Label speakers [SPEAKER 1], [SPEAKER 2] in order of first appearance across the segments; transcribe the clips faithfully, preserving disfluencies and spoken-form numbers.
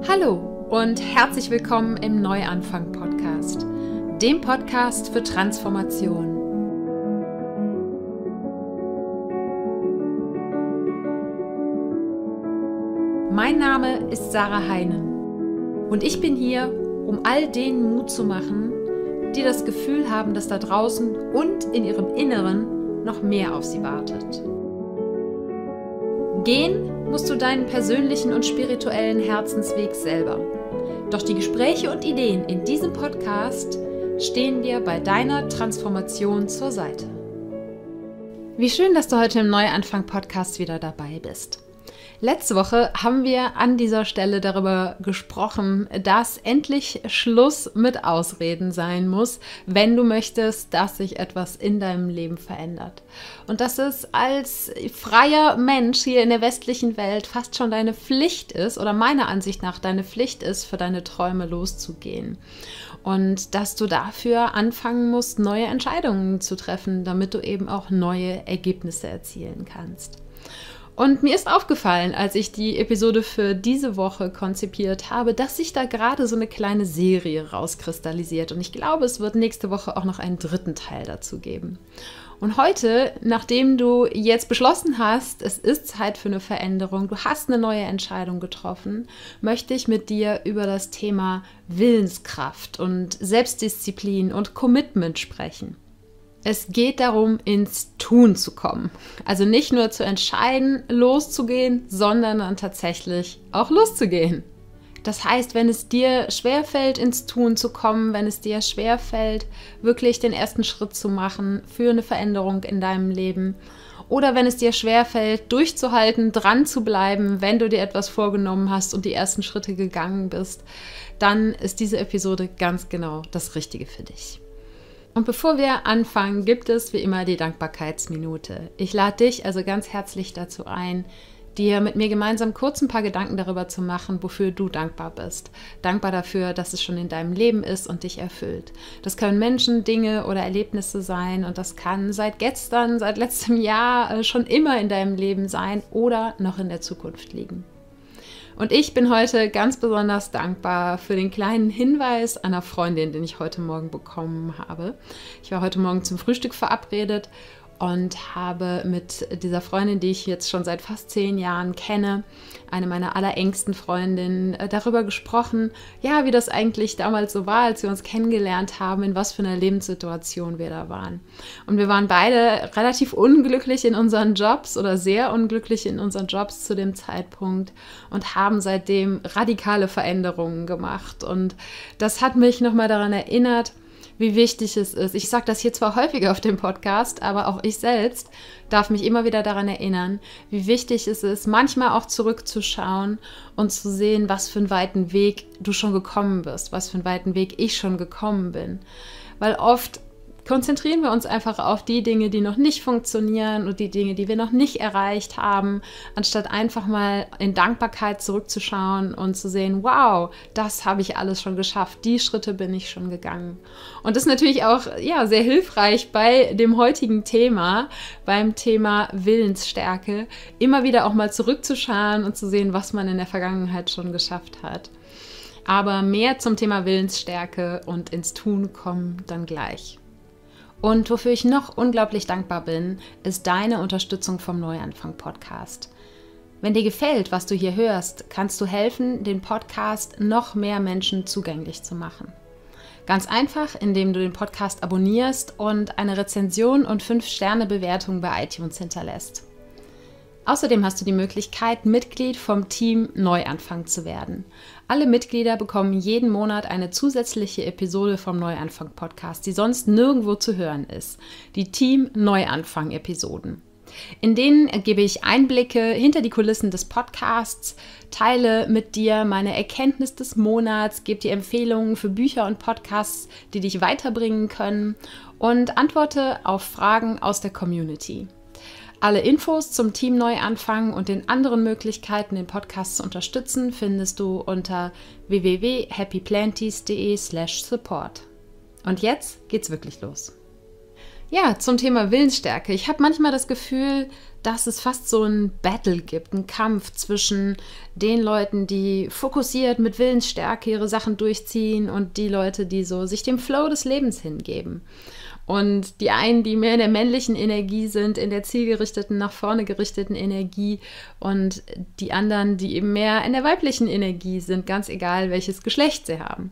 [SPEAKER 1] Hallo und herzlich willkommen im Neuanfang-Podcast, dem Podcast für Transformation. Mein Name ist Sarah Heinen und ich bin hier, um all denen Mut zu machen, die das Gefühl haben, dass da draußen und in ihrem Inneren noch mehr auf sie wartet. Gehen musst du deinen persönlichen und spirituellen Herzensweg selber. Doch die Gespräche und Ideen in diesem Podcast stehen dir bei deiner Transformation zur Seite. Wie schön, dass du heute im Neuanfang-Podcast wieder dabei bist. Letzte Woche haben wir an dieser Stelle darüber gesprochen, dass endlich Schluss mit Ausreden sein muss, wenn du möchtest, dass sich etwas in deinem Leben verändert. Und dass es als freier Mensch hier in der westlichen Welt fast schon deine Pflicht ist, oder meiner Ansicht nach deine Pflicht ist, für deine Träume loszugehen. Und dass du dafür anfangen musst, neue Entscheidungen zu treffen, damit du eben auch neue Ergebnisse erzielen kannst. Und mir ist aufgefallen, als ich die Episode für diese Woche konzipiert habe, dass sich da gerade so eine kleine Serie rauskristallisiert. Und ich glaube, es wird nächste Woche auch noch einen dritten Teil dazu geben. Und heute, nachdem du jetzt beschlossen hast, es ist Zeit für eine Veränderung, du hast eine neue Entscheidung getroffen, möchte ich mit dir über das Thema Willenskraft und Selbstdisziplin und Commitment sprechen. Es geht darum, ins Tun zu kommen. Also nicht nur zu entscheiden, loszugehen, sondern dann tatsächlich auch loszugehen. Das heißt, wenn es dir schwerfällt, ins Tun zu kommen, wenn es dir schwerfällt, wirklich den ersten Schritt zu machen für eine Veränderung in deinem Leben, oder wenn es dir schwerfällt, durchzuhalten, dran zu bleiben, wenn du dir etwas vorgenommen hast und die ersten Schritte gegangen bist, dann ist diese Episode ganz genau das Richtige für dich. Und bevor wir anfangen, gibt es wie immer die Dankbarkeitsminute. Ich lade dich also ganz herzlich dazu ein, dir mit mir gemeinsam kurz ein paar Gedanken darüber zu machen, wofür du dankbar bist. Dankbar dafür, dass es schon in deinem Leben ist und dich erfüllt. Das können Menschen, Dinge oder Erlebnisse sein und das kann seit gestern, seit letztem Jahr schon immer in deinem Leben sein oder noch in der Zukunft liegen. Und ich bin heute ganz besonders dankbar für den kleinen Hinweis einer Freundin, den ich heute Morgen bekommen habe. Ich war heute Morgen zum Frühstück verabredet und habe mit dieser Freundin, die ich jetzt schon seit fast zehn Jahren kenne, eine meiner allerengsten Freundinnen, darüber gesprochen, ja, wie das eigentlich damals so war, als wir uns kennengelernt haben, in was für einer Lebenssituation wir da waren. Und wir waren beide relativ unglücklich in unseren Jobs oder sehr unglücklich in unseren Jobs zu dem Zeitpunkt und haben seitdem radikale Veränderungen gemacht. Und das hat mich nochmal daran erinnert, wie wichtig es ist. Ich sage das hier zwar häufiger auf dem Podcast, aber auch ich selbst darf mich immer wieder daran erinnern, wie wichtig es ist, manchmal auch zurückzuschauen und zu sehen, was für einen weiten Weg du schon gekommen bist, was für einen weiten Weg ich schon gekommen bin. Weil oft konzentrieren wir uns einfach auf die Dinge, die noch nicht funktionieren und die Dinge, die wir noch nicht erreicht haben, anstatt einfach mal in Dankbarkeit zurückzuschauen und zu sehen, wow, das habe ich alles schon geschafft, die Schritte bin ich schon gegangen. Und das ist natürlich auch ja, sehr hilfreich bei dem heutigen Thema, beim Thema Willensstärke, immer wieder auch mal zurückzuschauen und zu sehen, was man in der Vergangenheit schon geschafft hat. Aber mehr zum Thema Willensstärke und ins Tun kommen dann gleich. Und wofür ich noch unglaublich dankbar bin, ist deine Unterstützung vom Neuanfang-Podcast. Wenn dir gefällt, was du hier hörst, kannst du helfen, den Podcast noch mehr Menschen zugänglich zu machen. Ganz einfach, indem du den Podcast abonnierst und eine Rezension und fünf Sterne Bewertung bei iTunes hinterlässt. Außerdem hast du die Möglichkeit, Mitglied vom Team Neuanfang zu werden. Alle Mitglieder bekommen jeden Monat eine zusätzliche Episode vom Neuanfang-Podcast, die sonst nirgendwo zu hören ist. Die Team Neuanfang-Episoden. In denen gebe ich Einblicke hinter die Kulissen des Podcasts, teile mit dir meine Erkenntnis des Monats, gebe dir Empfehlungen für Bücher und Podcasts, die dich weiterbringen können und antworte auf Fragen aus der Community. Alle Infos zum Team Neuanfang und den anderen Möglichkeiten, den Podcast zu unterstützen, findest du unter w w w punkt happy planties punkt de slash support. Und jetzt geht's wirklich los. Ja, zum Thema Willensstärke. Ich habe manchmal das Gefühl, dass es fast so ein Battle gibt, einen Kampf zwischen den Leuten, die fokussiert mit Willensstärke ihre Sachen durchziehen und die Leute, die so sich dem Flow des Lebens hingeben. Und die einen, die mehr in der männlichen Energie sind, in der zielgerichteten, nach vorne gerichteten Energie und die anderen, die eben mehr in der weiblichen Energie sind, ganz egal, welches Geschlecht sie haben.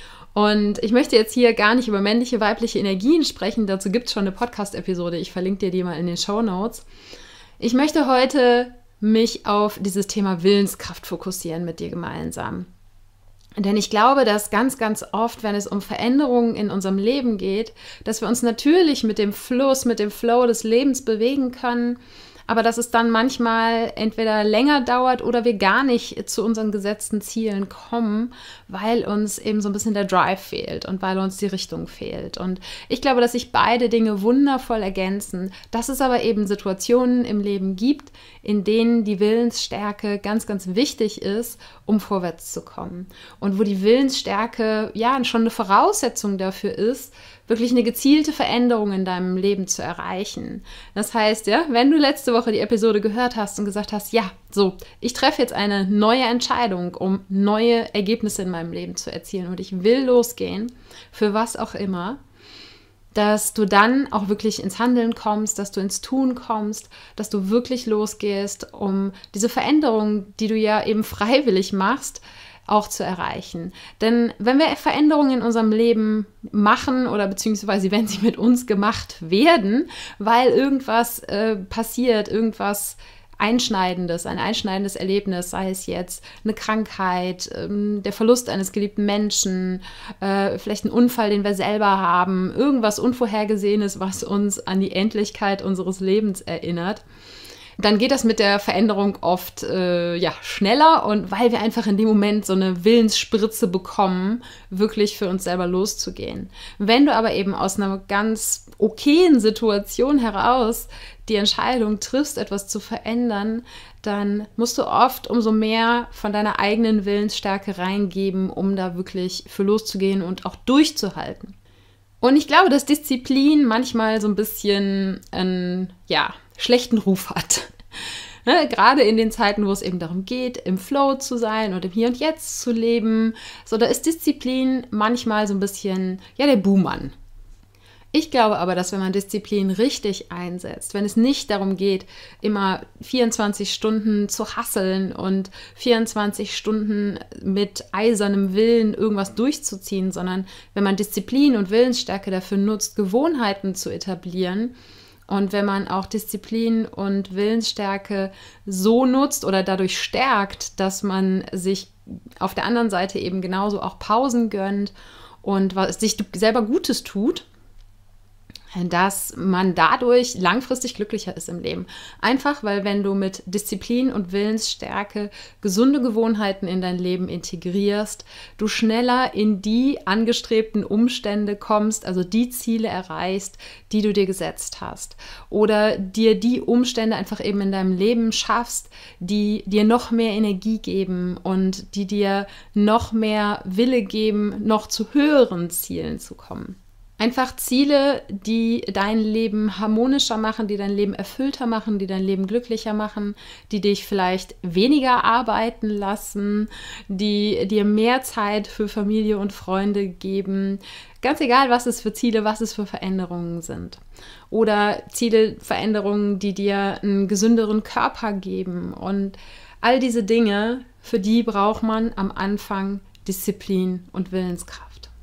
[SPEAKER 1] Und ich möchte jetzt hier gar nicht über männliche, weibliche Energien sprechen, dazu gibt es schon eine Podcast-Episode, ich verlinke dir die mal in den Shownotes. Ich möchte heute mich auf dieses Thema Willenskraft fokussieren mit dir gemeinsam. Denn ich glaube, dass ganz, ganz oft, wenn es um Veränderungen in unserem Leben geht, dass wir uns natürlich mit dem Fluss, mit dem Flow des Lebens bewegen können, aber dass es dann manchmal entweder länger dauert oder wir gar nicht zu unseren gesetzten Zielen kommen, weil uns eben so ein bisschen der Drive fehlt und weil uns die Richtung fehlt. Und ich glaube, dass sich beide Dinge wundervoll ergänzen, dass es aber eben Situationen im Leben gibt, in denen die Willensstärke ganz, ganz wichtig ist, um vorwärts zu kommen. Und wo die Willensstärke ja schon eine Voraussetzung dafür ist, wirklich eine gezielte Veränderung in deinem Leben zu erreichen. Das heißt, ja, wenn du letzte Woche die Episode gehört hast und gesagt hast, ja, so, ich treffe jetzt eine neue Entscheidung, um neue Ergebnisse in meinem Leben zu erzielen und ich will losgehen, für was auch immer, dass du dann auch wirklich ins Handeln kommst, dass du ins Tun kommst, dass du wirklich losgehst, um diese Veränderung, die du ja eben freiwillig machst, auch zu erreichen. Denn wenn wir Veränderungen in unserem Leben machen oder beziehungsweise wenn sie mit uns gemacht werden, weil irgendwas äh, passiert, irgendwas Einschneidendes, ein einschneidendes Erlebnis, sei es jetzt eine Krankheit, ähm, der Verlust eines geliebten Menschen, äh, vielleicht ein Unfall, den wir selber haben, irgendwas Unvorhergesehenes, was uns an die Endlichkeit unseres Lebens erinnert, dann geht das mit der Veränderung oft äh, ja, schneller und weil wir einfach in dem Moment so eine Willensspritze bekommen, wirklich für uns selber loszugehen. Wenn du aber eben aus einer ganz okayen Situation heraus die Entscheidung triffst, etwas zu verändern, dann musst du oft umso mehr von deiner eigenen Willensstärke reingeben, um da wirklich für loszugehen und auch durchzuhalten. Und ich glaube, dass Disziplin manchmal so ein bisschen einen, ja, schlechten Ruf hat. Ne, gerade in den Zeiten, wo es eben darum geht, im Flow zu sein und im Hier und Jetzt zu leben, so da ist Disziplin manchmal so ein bisschen, ja, der Buhmann. Ich glaube aber, dass wenn man Disziplin richtig einsetzt, wenn es nicht darum geht, immer vierundzwanzig Stunden zu hasseln und vierundzwanzig Stunden mit eisernem Willen irgendwas durchzuziehen, sondern wenn man Disziplin und Willensstärke dafür nutzt, Gewohnheiten zu etablieren und wenn man auch Disziplin und Willensstärke so nutzt oder dadurch stärkt, dass man sich auf der anderen Seite eben genauso auch Pausen gönnt und was sich selber Gutes tut, dass man dadurch langfristig glücklicher ist im Leben. Einfach, weil wenn du mit Disziplin und Willensstärke gesunde Gewohnheiten in dein Leben integrierst, du schneller in die angestrebten Umstände kommst, also die Ziele erreichst, die du dir gesetzt hast. Oder dir die Umstände einfach eben in deinem Leben schaffst, die dir noch mehr Energie geben und die dir noch mehr Wille geben, noch zu höheren Zielen zu kommen. Einfach Ziele, die dein Leben harmonischer machen, die dein Leben erfüllter machen, die dein Leben glücklicher machen, die dich vielleicht weniger arbeiten lassen, die dir mehr Zeit für Familie und Freunde geben. Ganz egal, was es für Ziele, was es für Veränderungen sind. Oder Ziele, Veränderungen, die dir einen gesünderen Körper geben. Und all diese Dinge, für die braucht man am Anfang Disziplin und Willenskraft.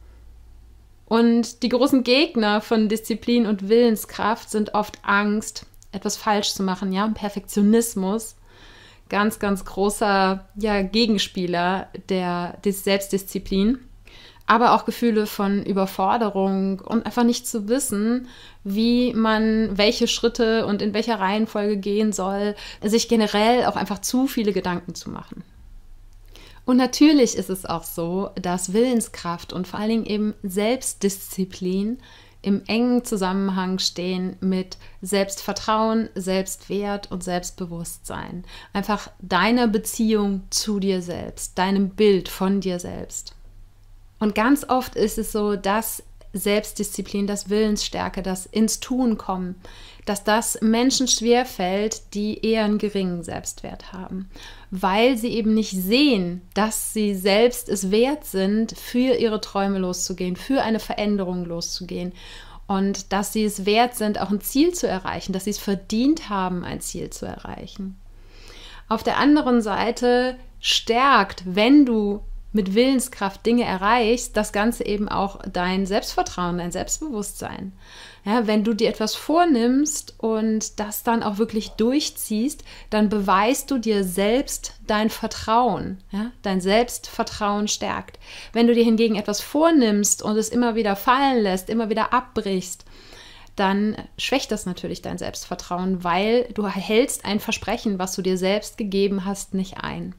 [SPEAKER 1] Und die großen Gegner von Disziplin und Willenskraft sind oft Angst, etwas falsch zu machen, ja, Perfektionismus. Ganz, ganz großer ja, Gegenspieler der, der Selbstdisziplin. Aber auch Gefühle von Überforderung und einfach nicht zu wissen, wie man welche Schritte und in welcher Reihenfolge gehen soll, sich generell auch einfach zu viele Gedanken zu machen. Und natürlich ist es auch so, dass Willenskraft und vor allen Dingen eben Selbstdisziplin im engen Zusammenhang stehen mit Selbstvertrauen, Selbstwert und Selbstbewusstsein. Einfach deiner Beziehung zu dir selbst, deinem Bild von dir selbst. Und ganz oft ist es so, dass Selbstdisziplin, das Willensstärke, das ins Tun kommen, dass das Menschen schwerfällt, die eher einen geringen Selbstwert haben, weil sie eben nicht sehen, dass sie selbst es wert sind, für ihre Träume loszugehen, für eine Veränderung loszugehen und dass sie es wert sind, auch ein Ziel zu erreichen, dass sie es verdient haben, ein Ziel zu erreichen. Auf der anderen Seite stärkt, wenn du mit Willenskraft Dinge erreichst, das Ganze eben auch dein Selbstvertrauen, dein Selbstbewusstsein. Ja, wenn du dir etwas vornimmst und das dann auch wirklich durchziehst, dann beweist du dir selbst dein Vertrauen. Ja? Dein Selbstvertrauen stärkt. Wenn du dir hingegen etwas vornimmst und es immer wieder fallen lässt, immer wieder abbrichst, dann schwächt das natürlich dein Selbstvertrauen, weil du hältst ein Versprechen, was du dir selbst gegeben hast, nicht ein.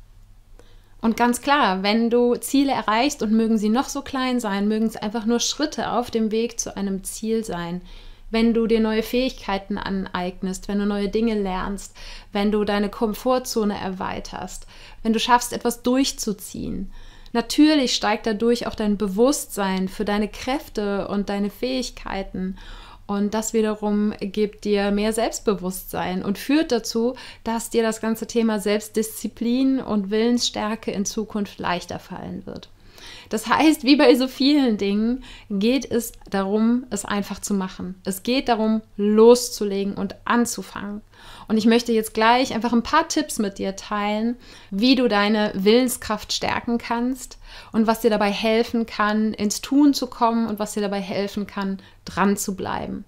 [SPEAKER 1] Und ganz klar, wenn du Ziele erreichst und mögen sie noch so klein sein, mögen es einfach nur Schritte auf dem Weg zu einem Ziel sein, wenn du dir neue Fähigkeiten aneignest, wenn du neue Dinge lernst, wenn du deine Komfortzone erweiterst, wenn du schaffst, etwas durchzuziehen. Natürlich steigt dadurch auch dein Bewusstsein für deine Kräfte und deine Fähigkeiten. Und das wiederum gibt dir mehr Selbstbewusstsein und führt dazu, dass dir das ganze Thema Selbstdisziplin und Willensstärke in Zukunft leichter fallen wird. Das heißt, wie bei so vielen Dingen geht es darum, es einfach zu machen. Es geht darum, loszulegen und anzufangen. Und ich möchte jetzt gleich einfach ein paar Tipps mit dir teilen, wie du deine Willenskraft stärken kannst und was dir dabei helfen kann, ins Tun zu kommen und was dir dabei helfen kann, dran zu bleiben.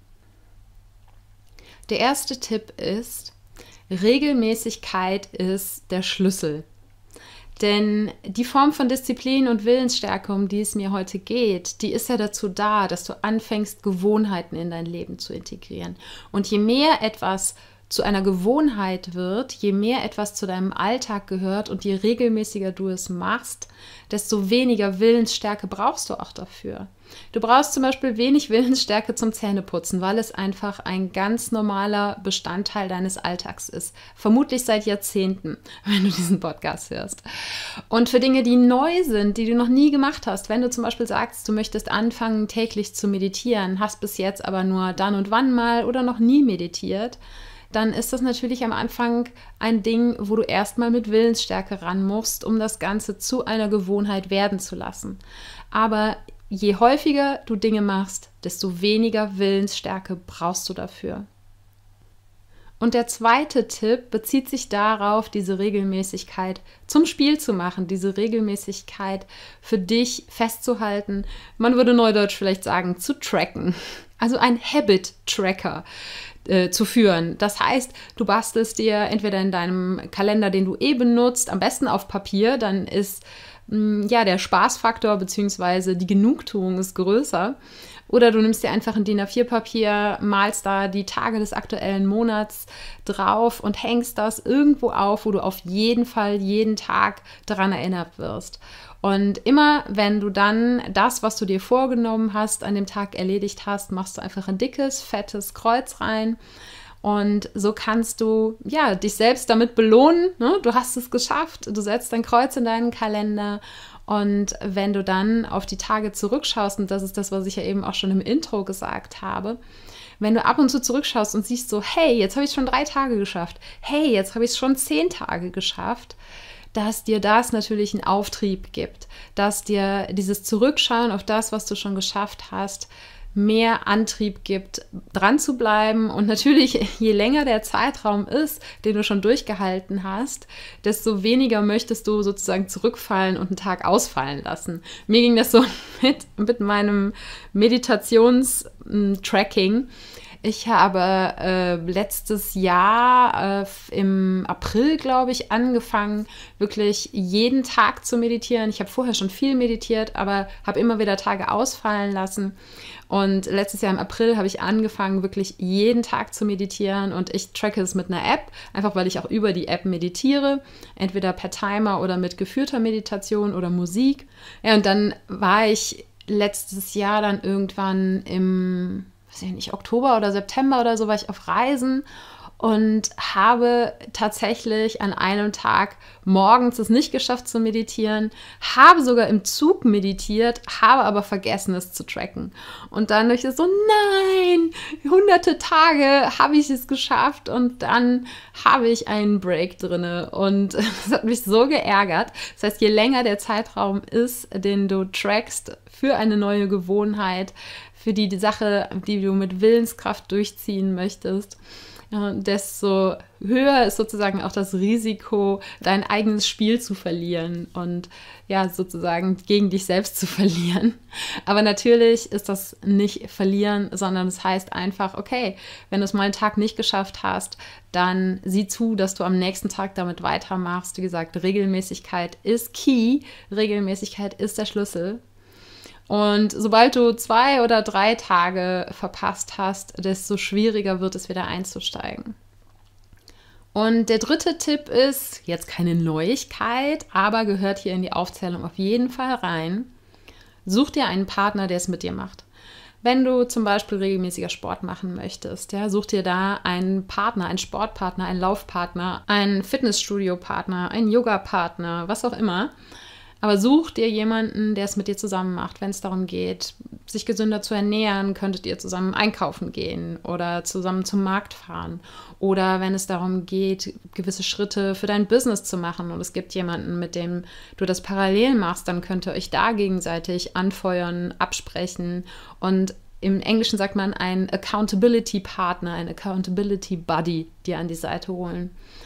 [SPEAKER 1] Der erste Tipp ist, Regelmäßigkeit ist der Schlüssel. Denn die Form von Disziplin und Willensstärke, um die es mir heute geht, die ist ja dazu da, dass du anfängst, Gewohnheiten in dein Leben zu integrieren. Und je mehr etwas zu einer Gewohnheit wird, je mehr etwas zu deinem Alltag gehört und je regelmäßiger du es machst, desto weniger Willensstärke brauchst du auch dafür. Du brauchst zum Beispiel wenig Willensstärke zum Zähneputzen, weil es einfach ein ganz normaler Bestandteil deines Alltags ist. Vermutlich seit Jahrzehnten, wenn du diesen Podcast hörst. Und für Dinge, die neu sind, die du noch nie gemacht hast, wenn du zum Beispiel sagst, du möchtest anfangen, täglich zu meditieren, hast bis jetzt aber nur dann und wann mal oder noch nie meditiert, dann ist das natürlich am Anfang ein Ding, wo du erstmal mit Willensstärke ran musst, um das Ganze zu einer Gewohnheit werden zu lassen. Aber je häufiger du Dinge machst, desto weniger Willensstärke brauchst du dafür. Und der zweite Tipp bezieht sich darauf, diese Regelmäßigkeit zum Spiel zu machen, diese Regelmäßigkeit für dich festzuhalten. Man würde neudeutsch vielleicht sagen, zu tracken. Also ein Habit-Tracker äh, zu führen. Das heißt, du bastelst dir entweder in deinem Kalender, den du eh benutzt, am besten auf Papier, dann ist mh, ja der Spaßfaktor bzw. die Genugtuung ist größer. Oder du nimmst dir einfach ein D I N A vier Papier, malst da die Tage des aktuellen Monats drauf und hängst das irgendwo auf, wo du auf jeden Fall jeden Tag daran erinnert wirst. Und immer, wenn du dann das, was du dir vorgenommen hast, an dem Tag erledigt hast, machst du einfach ein dickes, fettes Kreuz rein. Und so kannst du ja dich selbst damit belohnen. Ne? Du hast es geschafft. Du setzt ein Kreuz in deinen Kalender. Und wenn du dann auf die Tage zurückschaust, und das ist das, was ich ja eben auch schon im Intro gesagt habe, wenn du ab und zu zurückschaust und siehst so, hey, jetzt habe ich es schon drei Tage geschafft. Hey, jetzt habe ich es schon zehn Tage geschafft. Dass dir das natürlich einen Auftrieb gibt, dass dir dieses Zurückschauen auf das, was du schon geschafft hast, mehr Antrieb gibt, dran zu bleiben. Und natürlich, je länger der Zeitraum ist, den du schon durchgehalten hast, desto weniger möchtest du sozusagen zurückfallen und einen Tag ausfallen lassen. Mir ging das so mit, mit meinem Meditations-Tracking. Ich habe äh, letztes Jahr äh, im April, glaube ich, angefangen, wirklich jeden Tag zu meditieren. Ich habe vorher schon viel meditiert, aber habe immer wieder Tage ausfallen lassen. Und letztes Jahr im April habe ich angefangen, wirklich jeden Tag zu meditieren. Und ich tracke es mit einer App, einfach weil ich auch über die App meditiere. Entweder per Timer oder mit geführter Meditation oder Musik. Ja, und dann war ich letztes Jahr dann irgendwann im weiß ich nicht, Oktober oder September oder so war ich auf Reisen und habe tatsächlich an einem Tag morgens es nicht geschafft zu meditieren, habe sogar im Zug meditiert, habe aber vergessen, es zu tracken. Und dann dachte ich so, nein, hunderte Tage habe ich es geschafft und dann habe ich einen Break drinne und das hat mich so geärgert. Das heißt, je länger der Zeitraum ist, den du trackst für eine neue Gewohnheit, für die, die Sache, die du mit Willenskraft durchziehen möchtest, ja, desto höher ist sozusagen auch das Risiko, dein eigenes Spiel zu verlieren und ja, sozusagen gegen dich selbst zu verlieren. Aber natürlich ist das nicht verlieren, sondern es heißt einfach, okay, wenn du es mal einen Tag nicht geschafft hast, dann sieh zu, dass du am nächsten Tag damit weitermachst. Wie gesagt, Regelmäßigkeit ist key, Regelmäßigkeit ist der Schlüssel. Und sobald du zwei oder drei Tage verpasst hast, desto schwieriger wird es wieder einzusteigen. Und der dritte Tipp ist, jetzt keine Neuigkeit, aber gehört hier in die Aufzählung auf jeden Fall rein. Such dir einen Partner, der es mit dir macht. Wenn du zum Beispiel regelmäßiger Sport machen möchtest, ja, such dir da einen Partner, einen Sportpartner, einen Laufpartner, einen Fitnessstudio-Partner, einen Yoga-Partner, was auch immer. Aber such dir jemanden, der es mit dir zusammen macht. Wenn es darum geht, sich gesünder zu ernähren, könntet ihr zusammen einkaufen gehen oder zusammen zum Markt fahren. Oder wenn es darum geht, gewisse Schritte für dein Business zu machen und es gibt jemanden, mit dem du das parallel machst, dann könnt ihr euch da gegenseitig anfeuern, absprechen. Und im Englischen sagt man einen Accountability Partner, einen Accountability Buddy dir an die Seite holen.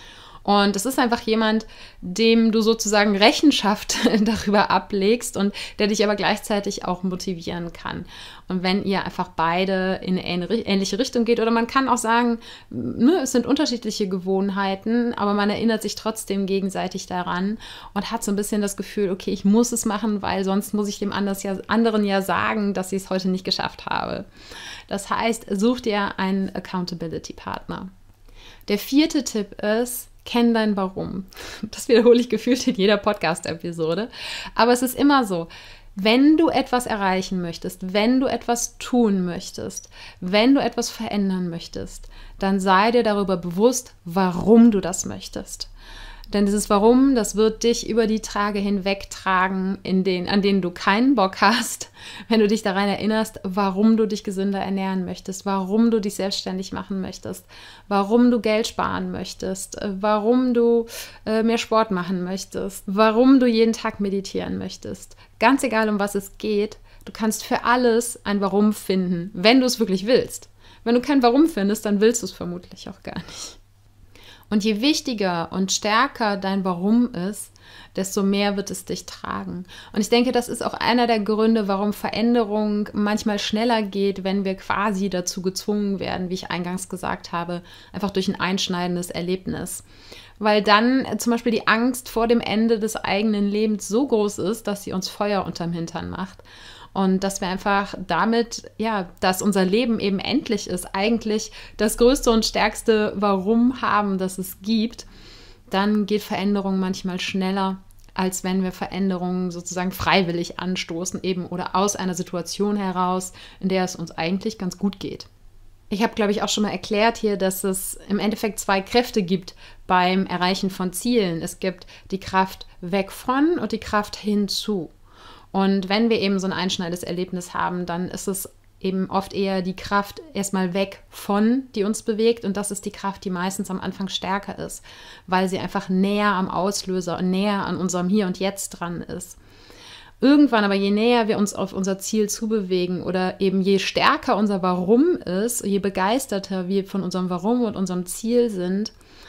[SPEAKER 1] Und es ist einfach jemand, dem du sozusagen Rechenschaft darüber ablegst und der dich aber gleichzeitig auch motivieren kann. Und wenn ihr einfach beide in eine ähnliche Richtung geht, oder man kann auch sagen, ne, es sind unterschiedliche Gewohnheiten, aber man erinnert sich trotzdem gegenseitig daran und hat so ein bisschen das Gefühl, okay, ich muss es machen, weil sonst muss ich dem anderen ja sagen, dass ich es heute nicht geschafft habe. Das heißt, such dir einen Accountability-Partner. Der vierte Tipp ist, kenn dein Warum. Das wiederhole ich gefühlt in jeder Podcast-Episode. Aber es ist immer so, wenn du etwas erreichen möchtest, wenn du etwas tun möchtest, wenn du etwas verändern möchtest, dann sei dir darüber bewusst, warum du das möchtest. Denn dieses Warum, das wird dich über die Tage hinweg tragen, in denen, an denen du keinen Bock hast, wenn du dich daran erinnerst, warum du dich gesünder ernähren möchtest, warum du dich selbstständig machen möchtest, warum du Geld sparen möchtest, warum du äh, mehr Sport machen möchtest, warum du jeden Tag meditieren möchtest. Ganz egal, um was es geht, du kannst für alles ein Warum finden, wenn du es wirklich willst. Wenn du kein Warum findest, dann willst du es vermutlich auch gar nicht. Und je wichtiger und stärker dein Warum ist, desto mehr wird es dich tragen. Und ich denke, das ist auch einer der Gründe, warum Veränderung manchmal schneller geht, wenn wir quasi dazu gezwungen werden, wie ich eingangs gesagt habe, einfach durch ein einschneidendes Erlebnis. Weil dann zum Beispiel die Angst vor dem Ende des eigenen Lebens so groß ist, dass sie uns Feuer unterm Hintern macht. Und dass wir einfach damit, ja, dass unser Leben eben endlich ist, eigentlich das größte und stärkste Warum haben, das es gibt, dann geht Veränderung manchmal schneller, als wenn wir Veränderungen sozusagen freiwillig anstoßen, eben oder aus einer Situation heraus, in der es uns eigentlich ganz gut geht. Ich habe, glaube ich, auch schon mal erklärt hier, dass es im Endeffekt zwei Kräfte gibt beim Erreichen von Zielen. Es gibt die Kraft weg von und die Kraft hinzu. Und wenn wir eben so ein einschneidendes Erlebnis haben, dann ist es eben oft eher die Kraft erstmal weg von, die uns bewegt. Und das ist die Kraft, die meistens am Anfang stärker ist, weil sie einfach näher am Auslöser und näher an unserem Hier und Jetzt dran ist. Irgendwann aber, je näher wir uns auf unser Ziel zubewegen oder eben je stärker unser Warum ist, je begeisterter wir von unserem Warum und unserem Ziel sind,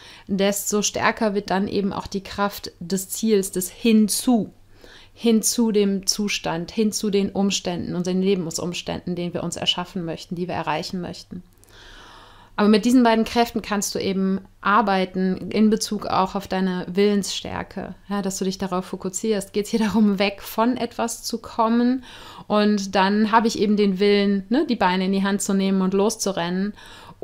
[SPEAKER 1] desto stärker wird dann eben auch die Kraft des Ziels, des Hinzu. hin zu dem Zustand, hin zu den Umständen, unseren Lebensumständen, den wir uns erschaffen möchten, die wir erreichen möchten. Aber mit diesen beiden Kräften kannst du eben arbeiten in Bezug auch auf deine Willensstärke, ja, dass du dich darauf fokussierst. Geht es hier darum, weg von etwas zu kommen und dann habe ich eben den Willen, ne, die Beine in die Hand zu nehmen und loszurennen.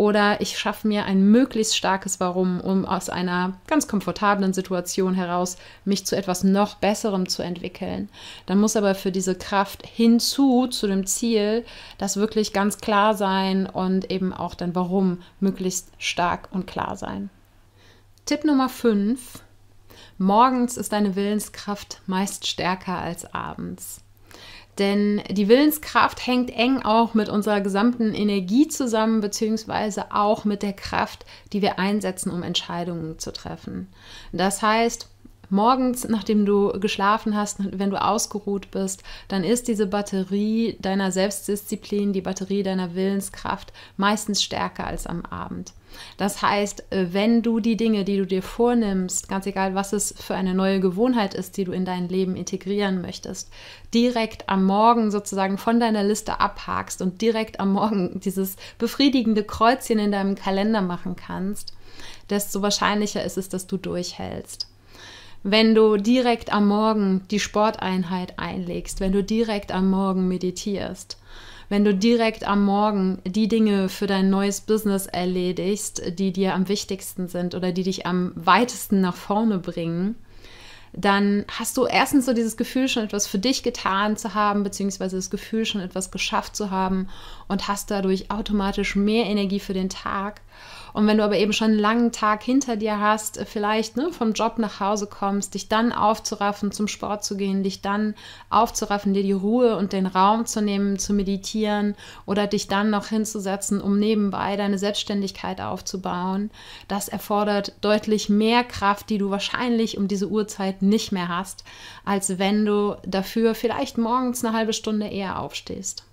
[SPEAKER 1] oder ich schaffe mir ein möglichst starkes Warum, um aus einer ganz komfortablen Situation heraus mich zu etwas noch Besserem zu entwickeln. Dann muss aber für diese Kraft hinzu zu dem Ziel das wirklich ganz klar sein und eben auch dein Warum möglichst stark und klar sein. Tipp Nummer fünf. Morgens ist deine Willenskraft meist stärker als abends. Denn die Willenskraft hängt eng auch mit unserer gesamten Energie zusammen, beziehungsweise auch mit der Kraft, die wir einsetzen, um Entscheidungen zu treffen. Das heißt, morgens, nachdem du geschlafen hast, wenn du ausgeruht bist, dann ist diese Batterie deiner Selbstdisziplin, die Batterie deiner Willenskraft meistens stärker als am Abend. Das heißt, wenn du die Dinge, die du dir vornimmst, ganz egal, was es für eine neue Gewohnheit ist, die du in dein Leben integrieren möchtest, direkt am Morgen sozusagen von deiner Liste abhakst und direkt am Morgen dieses befriedigende Kreuzchen in deinem Kalender machen kannst, desto wahrscheinlicher ist es, dass du durchhältst. Wenn du direkt am Morgen die Sporteinheit einlegst, wenn du direkt am Morgen meditierst, wenn du direkt am Morgen die Dinge für dein neues Business erledigst, die dir am wichtigsten sind oder die dich am weitesten nach vorne bringen, dann hast du erstens so dieses Gefühl, schon etwas für dich getan zu haben, beziehungsweise das Gefühl, schon etwas geschafft zu haben und hast dadurch automatisch mehr Energie für den Tag. Und wenn du aber eben schon einen langen Tag hinter dir hast, vielleicht ne, vom Job nach Hause kommst, dich dann aufzuraffen, zum Sport zu gehen, dich dann aufzuraffen, dir die Ruhe und den Raum zu nehmen, zu meditieren oder dich dann noch hinzusetzen, um nebenbei deine Selbstständigkeit aufzubauen, das erfordert deutlich mehr Kraft, die du wahrscheinlich um diese Uhrzeit nicht mehr hast, als wenn du dafür vielleicht morgens eine halbe Stunde eher aufstehst.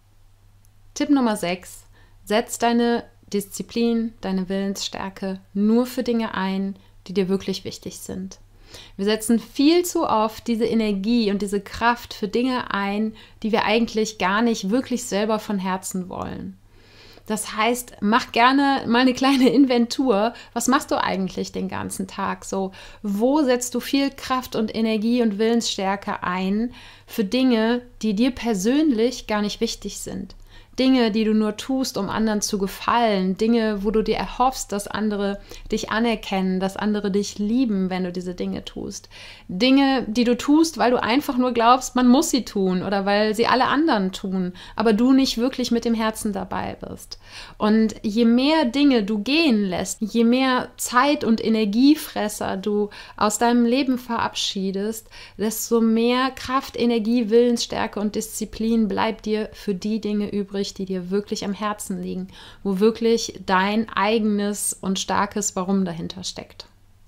[SPEAKER 1] Tipp Nummer sechs. Setz deine Disziplin, deine Willensstärke nur für Dinge ein, die dir wirklich wichtig sind. Wir setzen viel zu oft diese Energie und diese Kraft für Dinge ein, die wir eigentlich gar nicht wirklich selber von Herzen wollen. Das heißt, mach gerne mal eine kleine Inventur. Was machst du eigentlich den ganzen Tag? So, wo setzt du viel Kraft und Energie und Willensstärke ein für Dinge, die dir persönlich gar nicht wichtig sind? Dinge, die du nur tust, um anderen zu gefallen, Dinge, wo du dir erhoffst, dass andere dich anerkennen, dass andere dich lieben, wenn du diese Dinge tust. Dinge, die du tust, weil du einfach nur glaubst, man muss sie tun oder weil sie alle anderen tun, aber du nicht wirklich mit dem Herzen dabei bist. Und je mehr Dinge du gehen lässt, je mehr Zeit- und Energiefresser du aus deinem Leben verabschiedest, desto mehr Kraft, Energie, Willensstärke und Disziplin bleibt dir für die Dinge übrig, die dir wirklich am Herzen liegen, wo wirklich dein eigenes und starkes Warum dahinter steckt.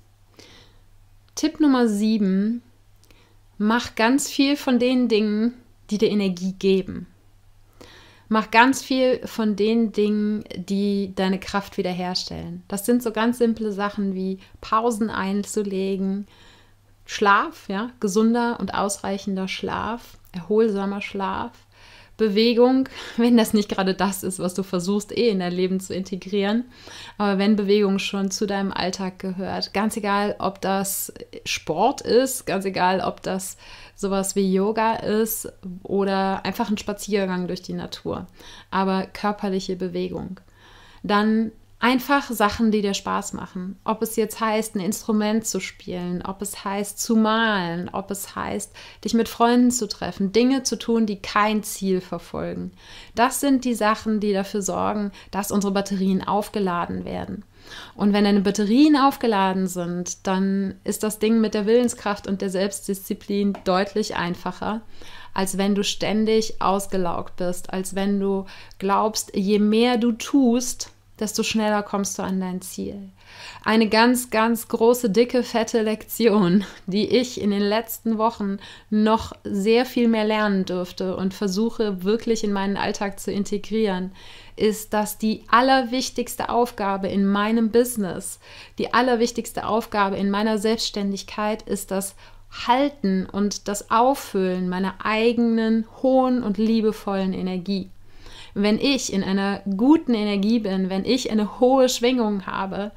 [SPEAKER 1] Tipp Nummer sieben, mach ganz viel von den Dingen, die dir Energie geben. Mach ganz viel von den Dingen, die deine Kraft wiederherstellen. Das sind so ganz simple Sachen wie Pausen einzulegen, Schlaf, ja, gesunder und ausreichender Schlaf, erholsamer Schlaf, Bewegung, wenn das nicht gerade das ist, was du versuchst, eh in dein Leben zu integrieren, aber wenn Bewegung schon zu deinem Alltag gehört, ganz egal, ob das Sport ist, ganz egal, ob das sowas wie Yoga ist oder einfach ein Spaziergang durch die Natur, aber körperliche Bewegung, dann einfach Sachen, die dir Spaß machen. Ob es jetzt heißt, ein Instrument zu spielen, ob es heißt, zu malen, ob es heißt, dich mit Freunden zu treffen, Dinge zu tun, die kein Ziel verfolgen. Das sind die Sachen, die dafür sorgen, dass unsere Batterien aufgeladen werden. Und wenn deine Batterien aufgeladen sind, dann ist das Ding mit der Willenskraft und der Selbstdisziplin deutlich einfacher, als wenn du ständig ausgelaugt bist, als wenn du glaubst, je mehr du tust, desto schneller kommst du an dein Ziel. Eine ganz, ganz große, dicke, fette Lektion, die ich in den letzten Wochen noch sehr viel mehr lernen durfte und versuche wirklich in meinen Alltag zu integrieren, ist, dass die allerwichtigste Aufgabe in meinem Business, die allerwichtigste Aufgabe in meiner Selbstständigkeit ist das Halten und das Auffüllen meiner eigenen hohen und liebevollen Energie. Wenn ich in einer guten Energie bin, wenn ich eine hohe Schwingung habe,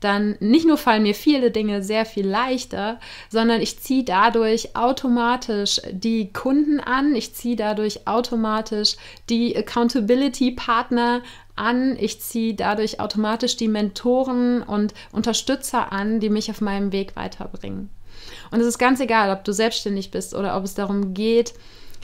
[SPEAKER 1] dann nicht nur fallen mir viele Dinge sehr viel leichter, sondern ich ziehe dadurch automatisch die Kunden an, ich ziehe dadurch automatisch die Accountability-Partner an, ich ziehe dadurch automatisch die Mentoren und Unterstützer an, die mich auf meinem Weg weiterbringen. Und es ist ganz egal, ob du selbstständig bist oder ob es darum geht,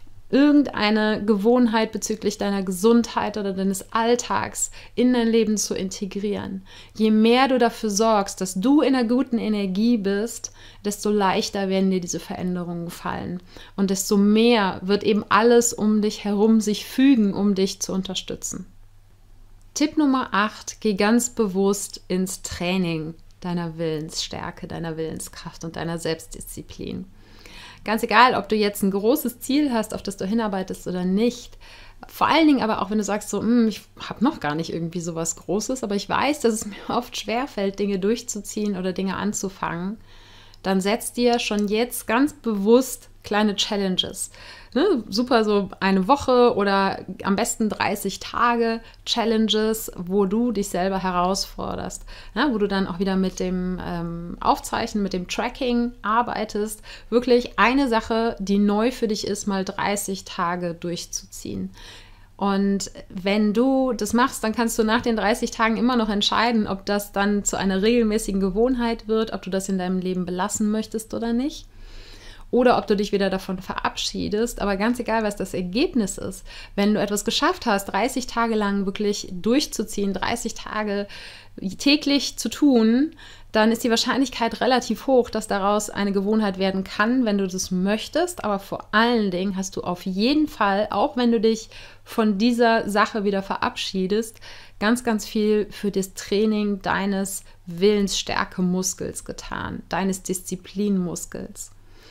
[SPEAKER 1] irgendeine Gewohnheit bezüglich deiner Gesundheit oder deines Alltags in dein Leben zu integrieren. Je mehr du dafür sorgst, dass du in einer guten Energie bist, desto leichter werden dir diese Veränderungen fallen. Und desto mehr wird eben alles um dich herum sich fügen, um dich zu unterstützen. Tipp Nummer acht, geh ganz bewusst ins Training deiner Willensstärke, deiner Willenskraft und deiner Selbstdisziplin. Ganz egal, ob du jetzt ein großes Ziel hast, auf das du hinarbeitest oder nicht. Vor allen Dingen aber auch, wenn du sagst, so, ich habe noch gar nicht irgendwie sowas Großes, aber ich weiß, dass es mir oft schwerfällt, Dinge durchzuziehen oder Dinge anzufangen, dann setz dir schon jetzt ganz bewusst kleine Challenges. Ne? Super, so eine Woche oder am besten dreißig Tage Challenges, wo du dich selber herausforderst, ne? Wo du dann auch wieder mit dem ähm, Aufzeichnen, mit dem Tracking arbeitest, wirklich eine Sache, die neu für dich ist, mal dreißig Tage durchzuziehen. Und wenn du das machst, dann kannst du nach den dreißig Tagen immer noch entscheiden, ob das dann zu einer regelmäßigen Gewohnheit wird, ob du das in deinem Leben belassen möchtest oder nicht. Oder ob du dich wieder davon verabschiedest. Aber ganz egal, was das Ergebnis ist, wenn du etwas geschafft hast, dreißig Tage lang wirklich durchzuziehen, dreißig Tage täglich zu tun, dann ist die Wahrscheinlichkeit relativ hoch, dass daraus eine Gewohnheit werden kann, wenn du das möchtest. Aber vor allen Dingen hast du auf jeden Fall, auch wenn du dich von dieser Sache wieder verabschiedest, ganz, ganz viel für das Training deines Willensstärke-Muskels getan, deines Disziplinmuskels.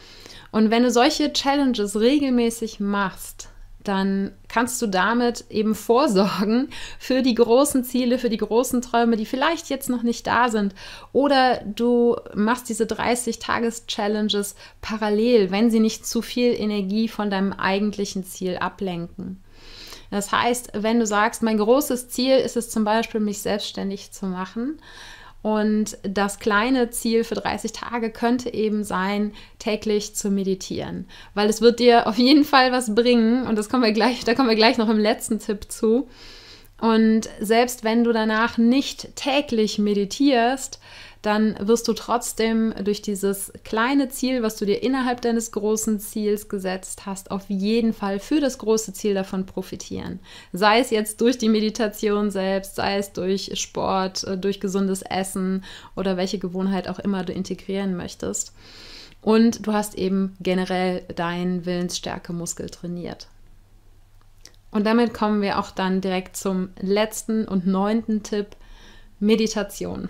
[SPEAKER 1] Und wenn du solche Challenges regelmäßig machst, dann kannst du damit eben vorsorgen für die großen Ziele, für die großen Träume, die vielleicht jetzt noch nicht da sind. Oder du machst diese dreißig-Tages-Challenges parallel, wenn sie nicht zu viel Energie von deinem eigentlichen Ziel ablenken. Das heißt, wenn du sagst, mein großes Ziel ist es zum Beispiel, mich selbstständig zu machen, und das kleine Ziel für dreißig Tage könnte eben sein, täglich zu meditieren. Weil es wird dir auf jeden Fall was bringen. Und das kommen wir gleich, da kommen wir gleich noch im letzten Tipp zu. Und selbst wenn du danach nicht täglich meditierst, dann wirst du trotzdem durch dieses kleine Ziel, was du dir innerhalb deines großen Ziels gesetzt hast, auf jeden Fall für das große Ziel davon profitieren. Sei es jetzt durch die Meditation selbst, sei es durch Sport, durch gesundes Essen oder welche Gewohnheit auch immer du integrieren möchtest. Und du hast eben generell deinen Willensstärke-Muskel trainiert. Und damit kommen wir auch dann direkt zum letzten und neunten Tipp, Meditation.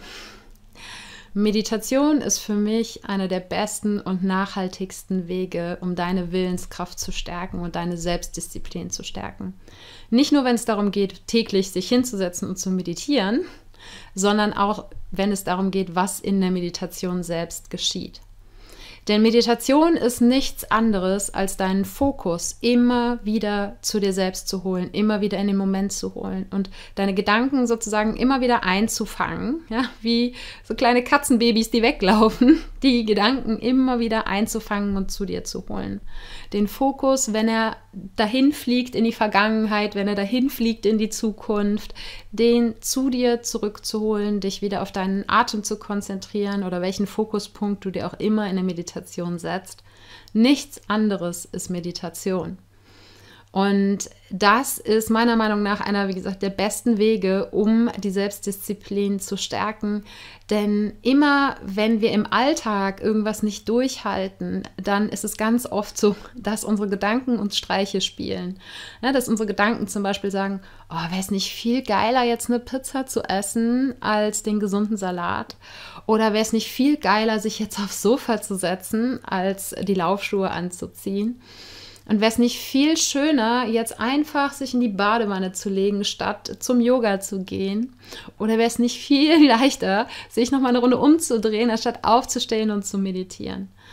[SPEAKER 1] Meditation ist für mich einer der besten und nachhaltigsten Wege, um deine Willenskraft zu stärken und deine Selbstdisziplin zu stärken. Nicht nur, wenn es darum geht, täglich sich hinzusetzen und zu meditieren, sondern auch, wenn es darum geht, was in der Meditation selbst geschieht. Denn Meditation ist nichts anderes, als deinen Fokus immer wieder zu dir selbst zu holen, immer wieder in den Moment zu holen und deine Gedanken sozusagen immer wieder einzufangen, ja, wie so kleine Katzenbabys, die weglaufen, die Gedanken immer wieder einzufangen und zu dir zu holen. Den Fokus, wenn er dahin fliegt in die Vergangenheit, wenn er dahin fliegt in die Zukunft, den zu dir zurückzuholen, dich wieder auf deinen Atem zu konzentrieren oder welchen Fokuspunkt du dir auch immer in der Meditation setzt. Nichts anderes ist Meditation. Und das ist meiner Meinung nach einer, wie gesagt, der besten Wege, um die Selbstdisziplin zu stärken. Denn immer, wenn wir im Alltag irgendwas nicht durchhalten, dann ist es ganz oft so, dass unsere Gedanken uns Streiche spielen. Ja, dass unsere Gedanken zum Beispiel sagen, oh, wäre es nicht viel geiler, jetzt eine Pizza zu essen, als den gesunden Salat? Oder wäre es nicht viel geiler, sich jetzt aufs Sofa zu setzen, als die Laufschuhe anzuziehen? Und wäre es nicht viel schöner, jetzt einfach sich in die Badewanne zu legen, statt zum Yoga zu gehen? Oder wäre es nicht viel leichter, sich nochmal eine Runde umzudrehen, anstatt aufzustehen und zu meditieren?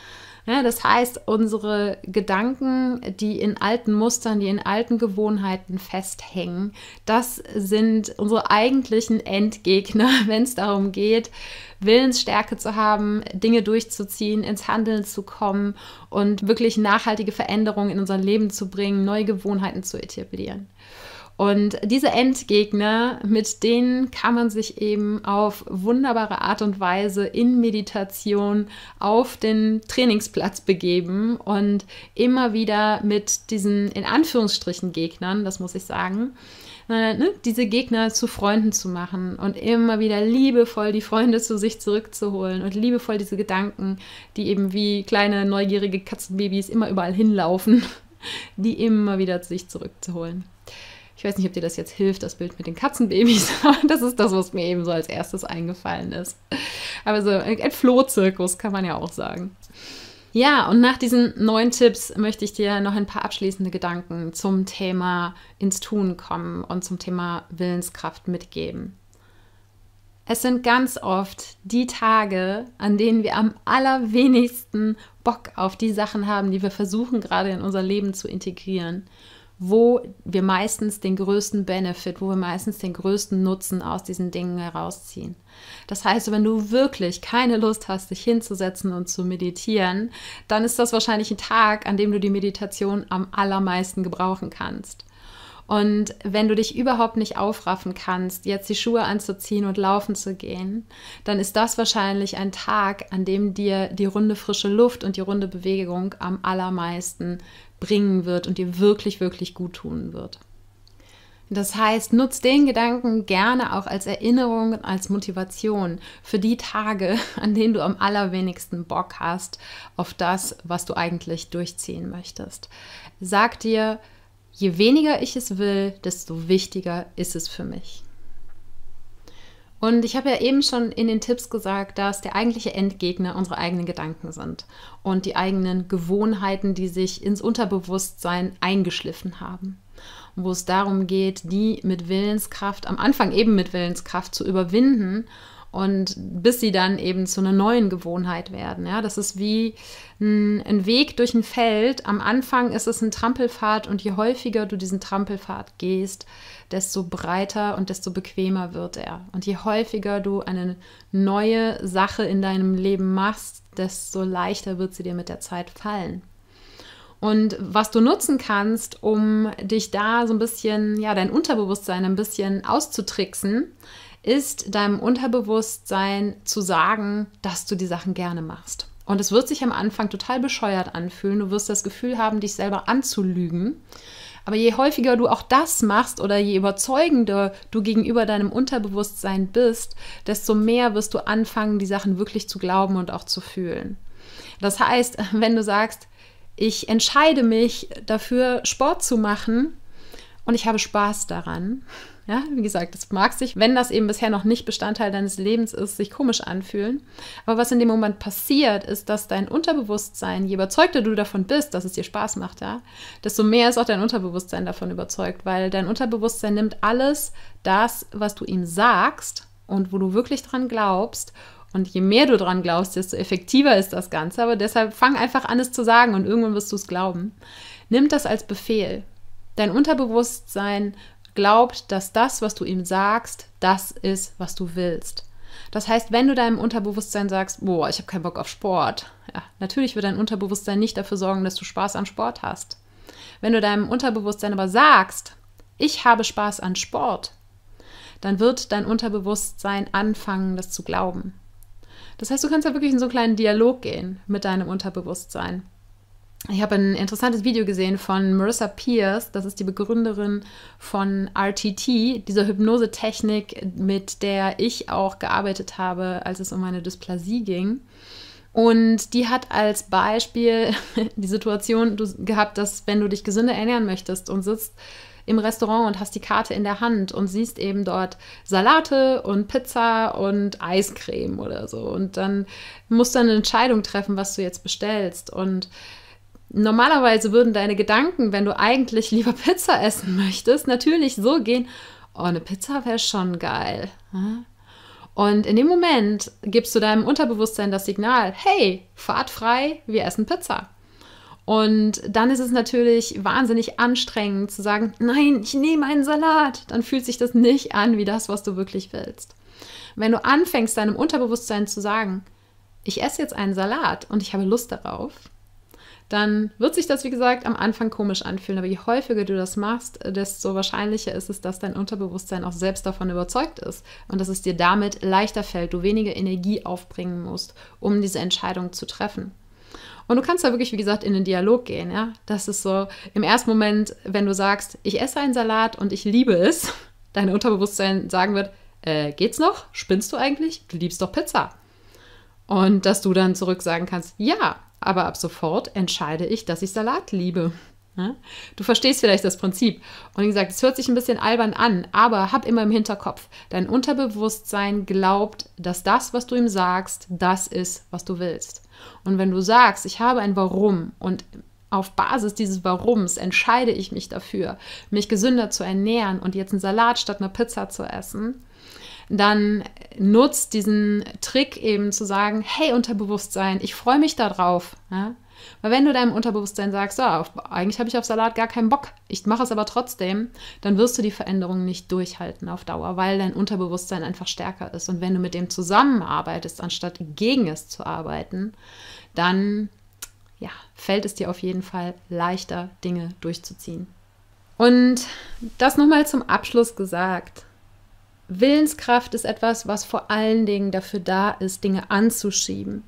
[SPEAKER 1] Ja, das heißt, unsere Gedanken, die in alten Mustern, die in alten Gewohnheiten festhängen, das sind unsere eigentlichen Endgegner, wenn es darum geht, Willensstärke zu haben, Dinge durchzuziehen, ins Handeln zu kommen und wirklich nachhaltige Veränderungen in unser Leben zu bringen, neue Gewohnheiten zu etablieren. Und diese Endgegner, mit denen kann man sich eben auf wunderbare Art und Weise in Meditation auf den Trainingsplatz begeben und immer wieder mit diesen, in Anführungsstrichen, Gegnern, das muss ich sagen, äh, ne, diese Gegner zu Freunden zu machen und immer wieder liebevoll die Freunde zu sich zurückzuholen und liebevoll diese Gedanken, die eben wie kleine neugierige Katzenbabys immer überall hinlaufen, die immer wieder zu sich zurückzuholen. Ich weiß nicht, ob dir das jetzt hilft, das Bild mit den Katzenbabys, aber das ist das, was mir eben so als erstes eingefallen ist. Aber so ein Flohzirkus kann man ja auch sagen. Ja, und nach diesen neuen Tipps möchte ich dir noch ein paar abschließende Gedanken zum Thema ins Tun kommen und zum Thema Willenskraft mitgeben. Es sind ganz oft die Tage, an denen wir am allerwenigsten Bock auf die Sachen haben, die wir versuchen gerade in unser Leben zu integrieren, wo wir meistens den größten Benefit, wo wir meistens den größten Nutzen aus diesen Dingen herausziehen. Das heißt, wenn du wirklich keine Lust hast, dich hinzusetzen und zu meditieren, dann ist das wahrscheinlich ein Tag, an dem du die Meditation am allermeisten gebrauchen kannst. Und wenn du dich überhaupt nicht aufraffen kannst, jetzt die Schuhe anzuziehen und laufen zu gehen, dann ist das wahrscheinlich ein Tag, an dem dir die runde frische Luft und die runde Bewegung am allermeisten bringen wird und dir wirklich, wirklich gut tun wird. Das heißt, nutz den Gedanken gerne auch als Erinnerung und als Motivation für die Tage, an denen du am allerwenigsten Bock hast auf das, was du eigentlich durchziehen möchtest. Sag dir, je weniger ich es will, desto wichtiger ist es für mich. Und ich habe ja eben schon in den Tipps gesagt, dass der eigentliche Endgegner unsere eigenen Gedanken sind und die eigenen Gewohnheiten, die sich ins Unterbewusstsein eingeschliffen haben. Wo es darum geht, die mit Willenskraft, am Anfang eben mit Willenskraft zu überwinden und bis sie dann eben zu einer neuen Gewohnheit werden. Ja, das ist wie ein, ein Weg durch ein Feld. Am Anfang ist es ein Trampelpfad und je häufiger du diesen Trampelpfad gehst, desto breiter und desto bequemer wird er. Und je häufiger du eine neue Sache in deinem Leben machst, desto leichter wird sie dir mit der Zeit fallen. Und was du nutzen kannst, um dich da so ein bisschen, ja, dein Unterbewusstsein ein bisschen auszutricksen, ist deinem Unterbewusstsein zu sagen, dass du die Sachen gerne machst. Und es wird sich am Anfang total bescheuert anfühlen. Du wirst das Gefühl haben, dich selber anzulügen. Aber je häufiger du auch das machst oder je überzeugender du gegenüber deinem Unterbewusstsein bist, desto mehr wirst du anfangen, die Sachen wirklich zu glauben und auch zu fühlen. Das heißt, wenn du sagst, ich entscheide mich dafür, Sport zu machen und ich habe Spaß daran. Ja, wie gesagt, das mag sich, wenn das eben bisher noch nicht Bestandteil deines Lebens ist, sich komisch anfühlen. Aber was in dem Moment passiert, ist, dass dein Unterbewusstsein, je überzeugter du davon bist, dass es dir Spaß macht, ja, desto mehr ist auch dein Unterbewusstsein davon überzeugt, weil dein Unterbewusstsein nimmt alles das, was du ihm sagst und wo du wirklich dran glaubst. Und je mehr du dran glaubst, desto effektiver ist das Ganze. Aber deshalb fang einfach an, es zu sagen und irgendwann wirst du es glauben. Nimm das als Befehl. Dein Unterbewusstsein glaubt, dass das, was du ihm sagst, das ist, was du willst. Das heißt, wenn du deinem Unterbewusstsein sagst, boah, ich habe keinen Bock auf Sport, ja, natürlich wird dein Unterbewusstsein nicht dafür sorgen, dass du Spaß an Sport hast. Wenn du deinem Unterbewusstsein aber sagst, ich habe Spaß an Sport, dann wird dein Unterbewusstsein anfangen, das zu glauben. Das heißt, du kannst ja wirklich in so einen kleinen Dialog gehen mit deinem Unterbewusstsein. Ich habe ein interessantes Video gesehen von Marissa Peer, das ist die Begründerin von R T T, dieser Hypnosetechnik, mit der ich auch gearbeitet habe, als es um meine Dysplasie ging. Und die hat als Beispiel die Situation gehabt, dass wenn du dich gesünder ernähren möchtest und sitzt im Restaurant und hast die Karte in der Hand und siehst eben dort Salate und Pizza und Eiscreme oder so. Und dann musst du eine Entscheidung treffen, was du jetzt bestellst. Und normalerweise würden deine Gedanken, wenn du eigentlich lieber Pizza essen möchtest, natürlich so gehen, oh, eine Pizza wäre schon geil. Und in dem Moment gibst du deinem Unterbewusstsein das Signal, hey, Fahrt frei, wir essen Pizza. Und dann ist es natürlich wahnsinnig anstrengend zu sagen, nein, ich nehme einen Salat. Dann fühlt sich das nicht an wie das, was du wirklich willst. Wenn du anfängst, deinem Unterbewusstsein zu sagen, ich esse jetzt einen Salat und ich habe Lust darauf, dann wird sich das, wie gesagt, am Anfang komisch anfühlen. Aber je häufiger du das machst, desto wahrscheinlicher ist es, dass dein Unterbewusstsein auch selbst davon überzeugt ist und dass es dir damit leichter fällt, du weniger Energie aufbringen musst, um diese Entscheidung zu treffen. Und du kannst da wirklich, wie gesagt, in den Dialog gehen. Ja? Das ist so, im ersten Moment, wenn du sagst, ich esse einen Salat und ich liebe es, dein Unterbewusstsein sagen wird, äh, geht's noch? Spinnst du eigentlich? Du liebst doch Pizza. Und dass du dann zurück sagen kannst, ja, aber ab sofort entscheide ich, dass ich Salat liebe. Ja? Du verstehst vielleicht das Prinzip. Und wie gesagt, es hört sich ein bisschen albern an, aber hab immer im Hinterkopf, dein Unterbewusstsein glaubt, dass das, was du ihm sagst, das ist, was du willst. Und wenn du sagst, ich habe ein Warum und auf Basis dieses Warums entscheide ich mich dafür, mich gesünder zu ernähren und jetzt einen Salat statt einer Pizza zu essen, dann nutzt diesen Trick eben zu sagen, hey Unterbewusstsein, ich freue mich da drauf. Ja? Weil wenn du deinem Unterbewusstsein sagst, so, auf, eigentlich habe ich auf Salat gar keinen Bock, ich mache es aber trotzdem, dann wirst du die Veränderung nicht durchhalten auf Dauer, weil dein Unterbewusstsein einfach stärker ist. Und wenn du mit dem zusammenarbeitest, anstatt gegen es zu arbeiten, dann ja, fällt es dir auf jeden Fall leichter, Dinge durchzuziehen. Und das nochmal zum Abschluss gesagt. Willenskraft ist etwas, was vor allen Dingen dafür da ist, Dinge anzuschieben.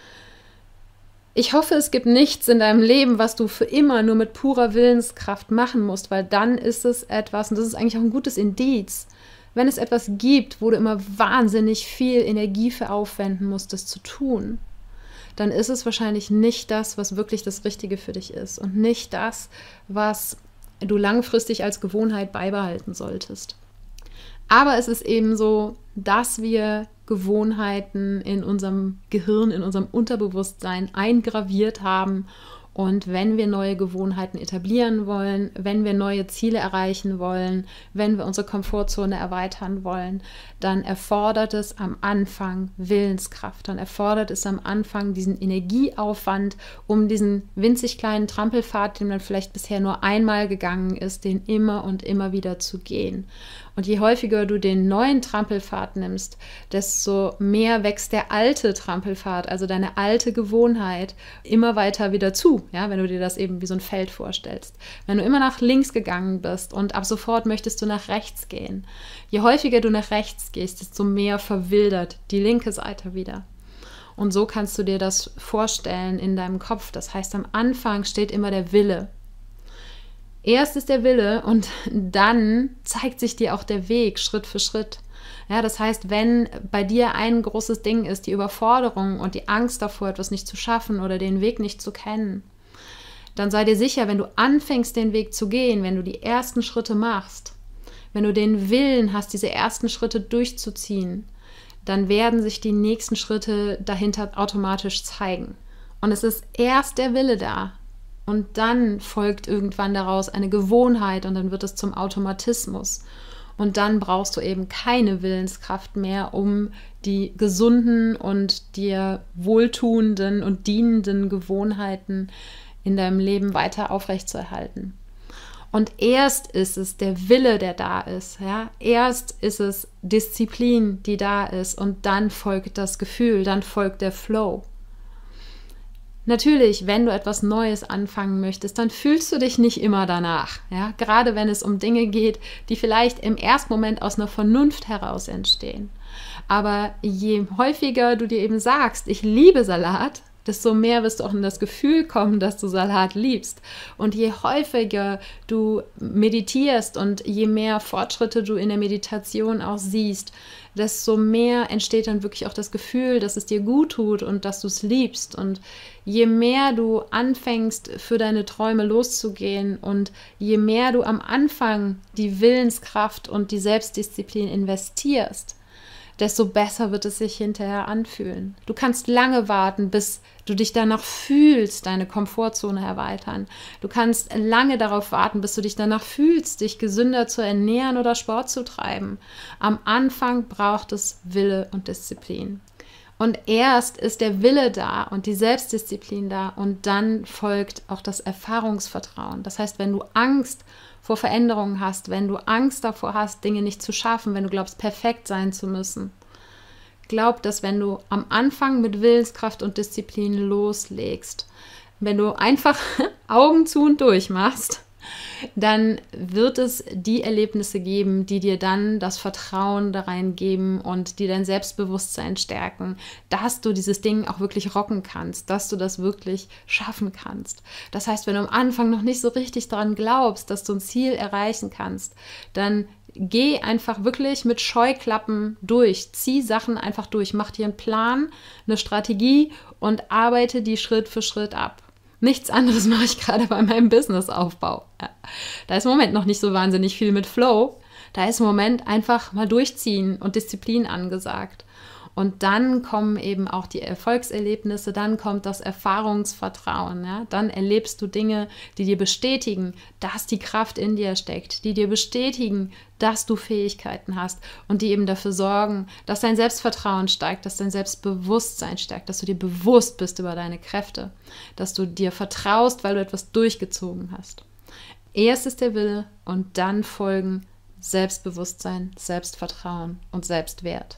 [SPEAKER 1] Ich hoffe, es gibt nichts in deinem Leben, was du für immer nur mit purer Willenskraft machen musst, weil dann ist es etwas, und das ist eigentlich auch ein gutes Indiz, wenn es etwas gibt, wo du immer wahnsinnig viel Energie für aufwenden musst, das zu tun, dann ist es wahrscheinlich nicht das, was wirklich das Richtige für dich ist und nicht das, was du langfristig als Gewohnheit beibehalten solltest. Aber es ist eben so, dass wir Gewohnheiten in unserem Gehirn, in unserem Unterbewusstsein eingraviert haben. Und wenn wir neue Gewohnheiten etablieren wollen, wenn wir neue Ziele erreichen wollen, wenn wir unsere Komfortzone erweitern wollen, dann erfordert es am Anfang Willenskraft. Dann erfordert es am Anfang diesen Energieaufwand, um diesen winzig kleinen Trampelpfad, den man vielleicht bisher nur einmal gegangen ist, den immer und immer wieder zu gehen. Und je häufiger du den neuen Trampelpfad nimmst, desto mehr wächst der alte Trampelpfad, also deine alte Gewohnheit, immer weiter wieder zu, ja, wenn du dir das eben wie so ein Feld vorstellst. Wenn du immer nach links gegangen bist und ab sofort möchtest du nach rechts gehen, je häufiger du nach rechts gehst, desto mehr verwildert die linke Seite wieder. Und so kannst du dir das vorstellen in deinem Kopf. Das heißt, am Anfang steht immer der Wille. Erst ist der Wille und dann zeigt sich dir auch der Weg Schritt für Schritt. Ja, das heißt, wenn bei dir ein großes Ding ist, die Überforderung und die Angst davor, etwas nicht zu schaffen oder den Weg nicht zu kennen, dann sei dir sicher, wenn du anfängst, den Weg zu gehen, wenn du die ersten Schritte machst, wenn du den Willen hast, diese ersten Schritte durchzuziehen, dann werden sich die nächsten Schritte dahinter automatisch zeigen. Und es ist erst der Wille da. Und dann folgt irgendwann daraus eine Gewohnheit und dann wird es zum Automatismus. Und dann brauchst du eben keine Willenskraft mehr, um die gesunden und dir wohltuenden und dienenden Gewohnheiten in deinem Leben weiter aufrechtzuerhalten. Und erst ist es der Wille, der da ist. Ja? Erst ist es Disziplin, die da ist. Und dann folgt das Gefühl, dann folgt der Flow. Natürlich, wenn du etwas Neues anfangen möchtest, dann fühlst du dich nicht immer danach. Ja? Gerade wenn es um Dinge geht, die vielleicht im ersten Moment aus einer Vernunft heraus entstehen. Aber je häufiger du dir eben sagst, ich liebe Salat, desto mehr wirst du auch in das Gefühl kommen, dass du Salat liebst. Und je häufiger du meditierst und je mehr Fortschritte du in der Meditation auch siehst, desto mehr entsteht dann wirklich auch das Gefühl, dass es dir gut tut und dass du es liebst. Und je mehr du anfängst, für deine Träume loszugehen und je mehr du am Anfang die Willenskraft und die Selbstdisziplin investierst, desto besser wird es sich hinterher anfühlen. Du kannst lange warten, bis du dich danach fühlst, deine Komfortzone erweitern. Du kannst lange darauf warten, bis du dich danach fühlst, dich gesünder zu ernähren oder Sport zu treiben. Am Anfang braucht es Wille und Disziplin. Und erst ist der Wille da und die Selbstdisziplin da und dann folgt auch das Erfahrungsvertrauen. Das heißt, wenn du Angst vor Veränderungen hast, wenn du Angst davor hast, Dinge nicht zu schaffen, wenn du glaubst, perfekt sein zu müssen, glaub, dass wenn du am Anfang mit Willenskraft und Disziplin loslegst, wenn du einfach Augen zu und durch machst, dann wird es die Erlebnisse geben, die dir dann das Vertrauen da rein geben und die dein Selbstbewusstsein stärken, dass du dieses Ding auch wirklich rocken kannst, dass du das wirklich schaffen kannst. Das heißt, wenn du am Anfang noch nicht so richtig daran glaubst, dass du ein Ziel erreichen kannst, dann geh einfach wirklich mit Scheuklappen durch, zieh Sachen einfach durch, mach dir einen Plan, eine Strategie und arbeite die Schritt für Schritt ab. Nichts anderes mache ich gerade bei meinem Businessaufbau. Ja. Da ist im Moment noch nicht so wahnsinnig viel mit Flow. Da ist im Moment einfach mal durchziehen und Disziplin angesagt. Und dann kommen eben auch die Erfolgserlebnisse, dann kommt das Erfahrungsvertrauen. Ja? Dann erlebst du Dinge, die dir bestätigen, dass die Kraft in dir steckt, die dir bestätigen, dass du Fähigkeiten hast und die eben dafür sorgen, dass dein Selbstvertrauen steigt, dass dein Selbstbewusstsein stärkt, dass du dir bewusst bist über deine Kräfte, dass du dir vertraust, weil du etwas durchgezogen hast. Erst ist der Wille und dann folgen Selbstbewusstsein, Selbstvertrauen und Selbstwert.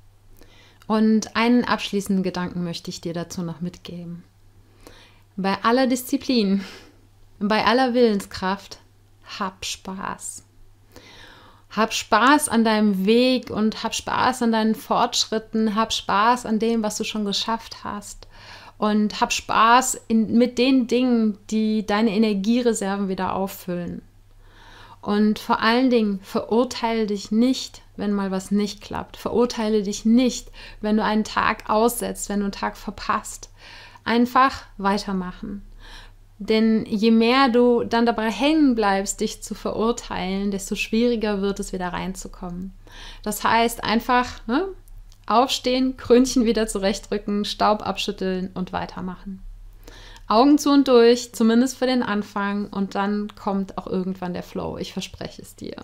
[SPEAKER 1] Und einen abschließenden Gedanken möchte ich dir dazu noch mitgeben. Bei aller Disziplin, bei aller Willenskraft, hab Spaß. Hab Spaß an deinem Weg und hab Spaß an deinen Fortschritten, hab Spaß an dem, was du schon geschafft hast. Und hab Spaß in, mit den Dingen, die deine Energiereserven wieder auffüllen. Und vor allen Dingen verurteile dich nicht, wenn mal was nicht klappt. Verurteile dich nicht, wenn du einen Tag aussetzt, wenn du einen Tag verpasst. Einfach weitermachen. Denn je mehr du dann dabei hängen bleibst, dich zu verurteilen, desto schwieriger wird es, wieder reinzukommen. Das heißt, einfach ne, aufstehen, Krönchen wieder zurechtrücken, Staub abschütteln und weitermachen. Augen zu und durch, zumindest für den Anfang, und dann kommt auch irgendwann der Flow. Ich verspreche es dir.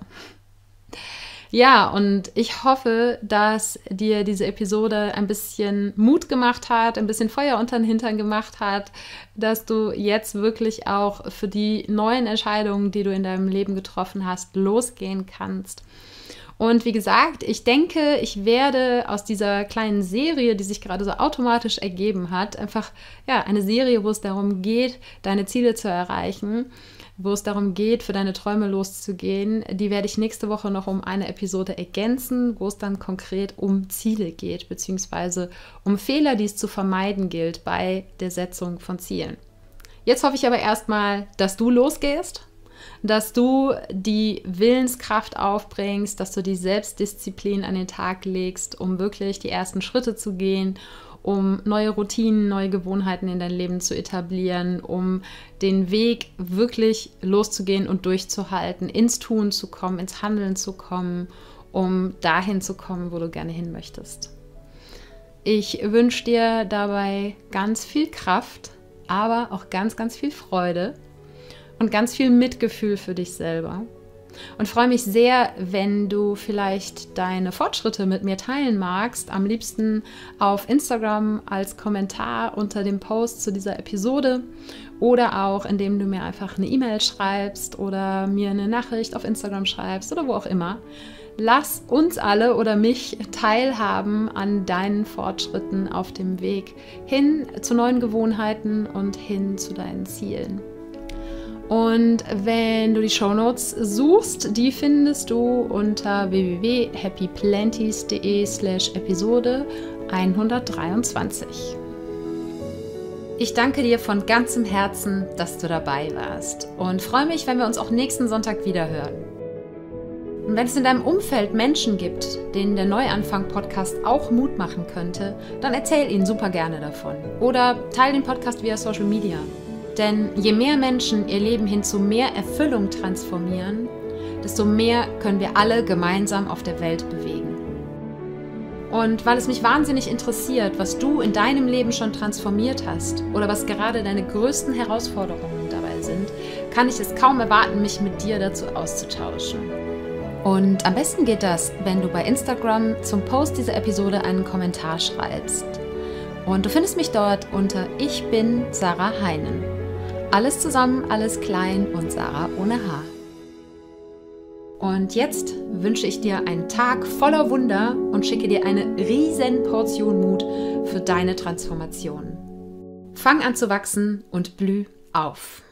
[SPEAKER 1] Ja, und ich hoffe, dass dir diese Episode ein bisschen Mut gemacht hat, ein bisschen Feuer unter den Hintern gemacht hat, dass du jetzt wirklich auch für die neuen Entscheidungen, die du in deinem Leben getroffen hast, losgehen kannst. Und wie gesagt, ich denke, ich werde aus dieser kleinen Serie, die sich gerade so automatisch ergeben hat, einfach ja, eine Serie, wo es darum geht, deine Ziele zu erreichen, wo es darum geht, für deine Träume loszugehen, die werde ich nächste Woche noch um eine Episode ergänzen, wo es dann konkret um Ziele geht, beziehungsweise um Fehler, die es zu vermeiden gilt bei der Setzung von Zielen. Jetzt hoffe ich aber erstmal, dass du losgehst, dass du die Willenskraft aufbringst, dass du die Selbstdisziplin an den Tag legst, um wirklich die ersten Schritte zu gehen, um neue Routinen, neue Gewohnheiten in dein Leben zu etablieren, um den Weg wirklich loszugehen und durchzuhalten, ins Tun zu kommen, ins Handeln zu kommen, um dahin zu kommen, wo du gerne hin möchtest. Ich wünsche dir dabei ganz viel Kraft, aber auch ganz, ganz viel Freude und ganz viel Mitgefühl für dich selber. Und freue mich sehr, wenn du vielleicht deine Fortschritte mit mir teilen magst. Am liebsten auf Instagram als Kommentar unter dem Post zu dieser Episode oder auch, indem du mir einfach eine E-Mail schreibst oder mir eine Nachricht auf Instagram schreibst oder wo auch immer. Lass uns alle oder mich teilhaben an deinen Fortschritten auf dem Weg hin zu neuen Gewohnheiten und hin zu deinen Zielen. Und wenn du die Shownotes suchst, die findest du unter w w w punkt happy planties punkt de slash Episode hundertdreiundzwanzig. Ich danke dir von ganzem Herzen, dass du dabei warst und freue mich, wenn wir uns auch nächsten Sonntag wieder hören. Und wenn es in deinem Umfeld Menschen gibt, denen der Neuanfang-Podcast auch Mut machen könnte, dann erzähl ihnen super gerne davon. Oder teile den Podcast via Social Media. Denn je mehr Menschen ihr Leben hin zu mehr Erfüllung transformieren, desto mehr können wir alle gemeinsam auf der Welt bewegen. Und weil es mich wahnsinnig interessiert, was du in deinem Leben schon transformiert hast oder was gerade deine größten Herausforderungen dabei sind, kann ich es kaum erwarten, mich mit dir dazu auszutauschen. Und am besten geht das, wenn du bei Instagram zum Post dieser Episode einen Kommentar schreibst. Und du findest mich dort unter Ich bin Sarah Heinen. Alles zusammen, alles klein und Sarah ohne H. Und jetzt wünsche ich dir einen Tag voller Wunder und schicke dir eine riesen Portion Mut für deine Transformation. Fang an zu wachsen und blüh auf.